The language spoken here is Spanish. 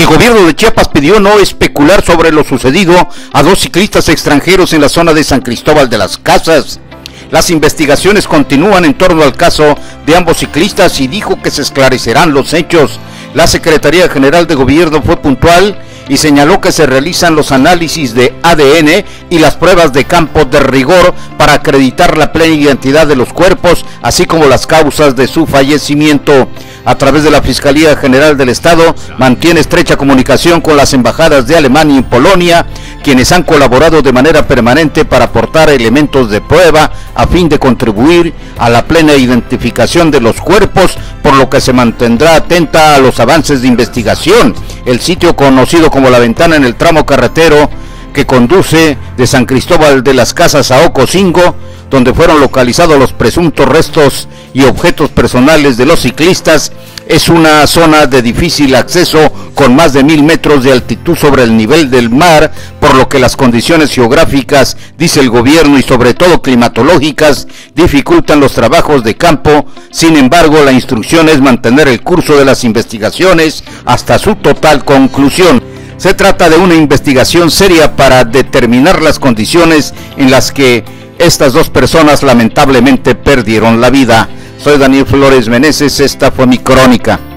gobierno de Chiapas pidió no especular sobre lo sucedido a dos ciclistas extranjeros en la zona de San Cristóbal de las Casas. Las investigaciones continúan en torno al caso de ambos ciclistas y dijo que se esclarecerán los hechos. La Secretaría General de Gobierno fue puntual y señaló que se realizan los análisis de ADN y las pruebas de campo de rigor para acreditar la plena identidad de los cuerpos, así como las causas de su fallecimiento. A través de la Fiscalía General del Estado, mantiene estrecha comunicación con las embajadas de Alemania y Polonia, quienes han colaborado de manera permanente para aportar elementos de prueba a fin de contribuir a la plena identificación de los cuerpos, por lo que se mantendrá atenta a los avances de investigación. El sitio conocido como La Ventana en el tramo carretero que conduce de San Cristóbal de las Casas a Ocosingo, donde fueron localizados los presuntos restos y objetos personales de los ciclistas, es una zona de difícil acceso con más de 1000 metros de altitud sobre el nivel del mar, por lo que las condiciones geográficas, dice el gobierno, y sobre todo climatológicas, dificultan los trabajos de campo. Sin embargo, la instrucción es mantener el curso de las investigaciones hasta su total conclusión. Se trata de una investigación seria para determinar las condiciones en las que estas dos personas lamentablemente perdieron la vida. Soy Daniel Flores Meneses, esta fue mi crónica.